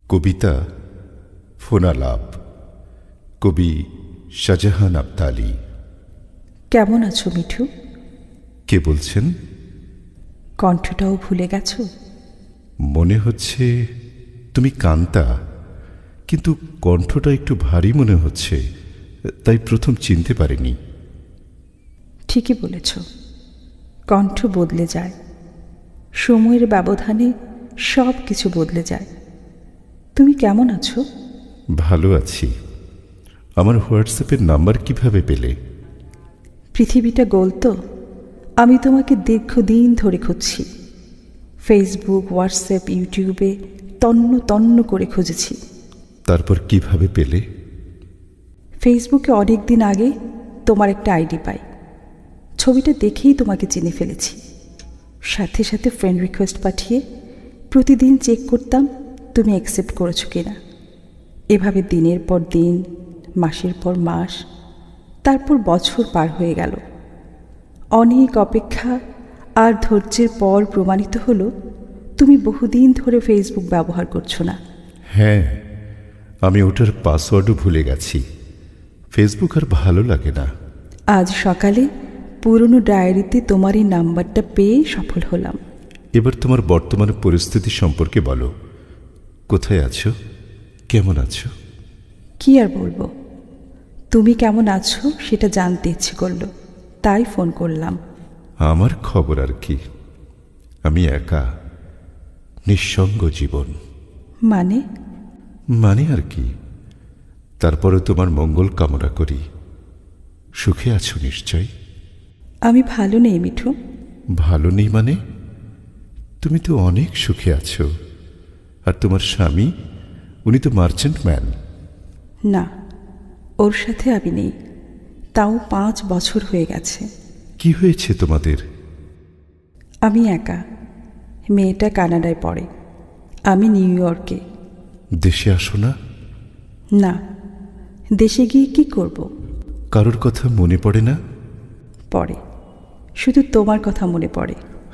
কবিতা ফোনালাপ, কবি শাহজাহান আবদালী। কেমন আছো মিঠু? কে বলছেন? কণ্ঠটাও ভুলে গেছো? মনে হচ্ছে তুমি কান্তা, কিন্তু কণ্ঠটা একটু ভারী মনে হচ্ছে, তাই প্রথম চিনতে পারিনি। ঠিকই বলেছ, কণ্ঠ বদলে যায়, সময়ের ব্যবধানে সব কিছু বদলে যায়। তুমি কেমন আছো? ভালো আছি। আমার হোয়াটসঅ্যাপের নাম্বার কিভাবে পেলে? পৃথিবীটা গোল তো, আমি তোমাকে দীর্ঘদিন ধরে খুঁজছি। ফেসবুক, হোয়াটসঅ্যাপ, ইউটিউবে তন্ন তন্ন করে খুঁজেছি। তারপর কিভাবে পেলে? ফেসবুকে অনেক দিন আগে তোমার একটা আইডি পাই, ছবিটা দেখেই তোমাকে চিনে ফেলেছি। সাথে সাথে ফ্রেন্ড রিকোয়েস্ট পাঠিয়ে প্রতিদিন চেক করতাম তুমি অ্যাকসেপ্ট করেছো কিনা। এভাবে দিনের পর দিন, মাসের পর মাস, তারপর বছর পার হয়ে গেল। অনেক অপেক্ষা আর ধৈর্যের পর প্রমাণিত হলো তুমি বহুদিন ধরে ফেসবুক ব্যবহার করছো না। হ্যাঁ, আমি ওটার পাসওয়ার্ডও ভুলে গেছি। ফেসবুক আর ভালো লাগে না। আজ সকালে পুরনো ডায়েরিতে তোমার এই নাম্বারটা পেয়ে সফল হলাম। এবার তোমার বর্তমান পরিস্থিতি সম্পর্কে বলো। কোথায় আছো? কেমন আছো? কি আর বলবো, তুমি কেমন আছো সেটা জানতে ইচ্ছে করলো, তাই ফোন করলাম। আমার খবর আর কি, আমি একা, নিঃসঙ্গ জীবন। মানে আর কি, তারপরে তোমার মঙ্গল কামনা করি। সুখে আছো নিশ্চয়? আমি ভালো নেই মিঠু। ভালো নেই মানে? তুমি তো অনেক সুখে আছো। আর তোমার স্বামী, উনি তো মার্চেন্ট ম্যান। না, ওর সাথে আমি নেই, তাও 5 বছর হয়ে গেছে। কি হয়েছে তোমাদের? আমি একা, মেয়েটা কানাডায় পড়ে, আমি নিউ ইয়র্কে। দেশে আসো না? না, দেশে গিয়ে কি করব? কারোর কথা মনে পড়ে না? পড়ে, শুধু তোমার কথা মনে পড়ে।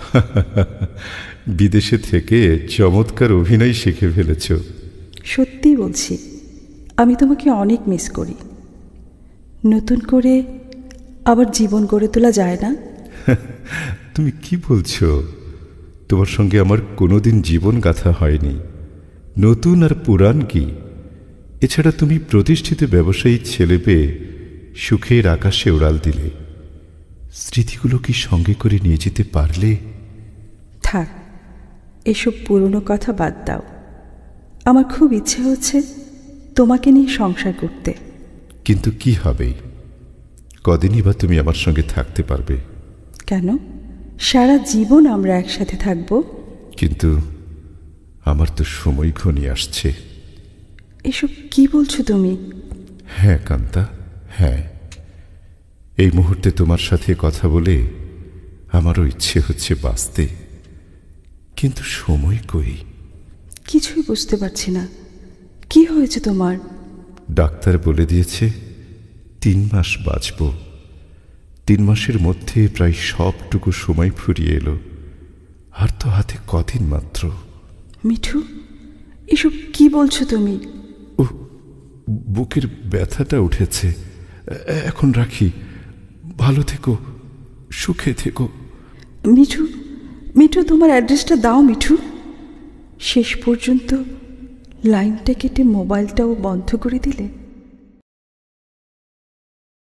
বিদেশে থেকে চমৎকার অভিনয় শিখে ফেলেছ। সত্যি বলছি, আমি তোমাকে অনেক মিস করি। নতুন করে আবার জীবন গড়ে তোলা যায় না? তুমি কি বলছো? তোমার সঙ্গে আমার কোনোদিন জীবন গাথা হয়নি। নতুন আর পুরান কি? এছাড়া তুমি প্রতিষ্ঠিত ব্যবসায়ী ছেলে পেয়ে সুখের আকাশে উড়াল দিলে। স্মৃতিগুলো কি সঙ্গে করে নিয়ে যেতে পারলে? থাক, এসব পুরনো কথা বাদ দাও। আমার খুব ইচ্ছে হচ্ছে তোমাকে নিয়ে সংসার করতে। কিন্তু কি হবে? কদিনই বা তুমি আমার সঙ্গে থাকতে পারবে? কেন, সারা জীবন আমরা একসাথে থাকব। কিন্তু আমার তো সময় ঘনিয়ে আসছে। এসব কি বলছো তুমি? হ্যাঁ কান্তা, হ্যাঁ। এই মুহূর্তে তোমার সাথে কথা বলে আমারও ইচ্ছে হচ্ছে বাঁচতে, কিন্তু সময় কই। কিছুই বুঝতে পারছি না, কি হয়েছে তোমার? ডাক্তার বলে দিয়েছে 3 মাস বাঁচব। 3 মাসের মধ্যে প্রায় সবটুকু সময় ফুরিয়ে এলো, আর তো হাতে কদিন মাত্র। মিঠু, এসব কি বলছো তুমি? ও, বুকের ব্যথাটা উঠেছে। এখন রাখি, ভালো থেকো, সুখে থেকো। মিঠু, মিঠু, তোমার অ্যাড্রেসটা দাও মিঠু। শেষ পর্যন্ত লাইনটা কেটে মোবাইলটাও বন্ধ করে দিলে।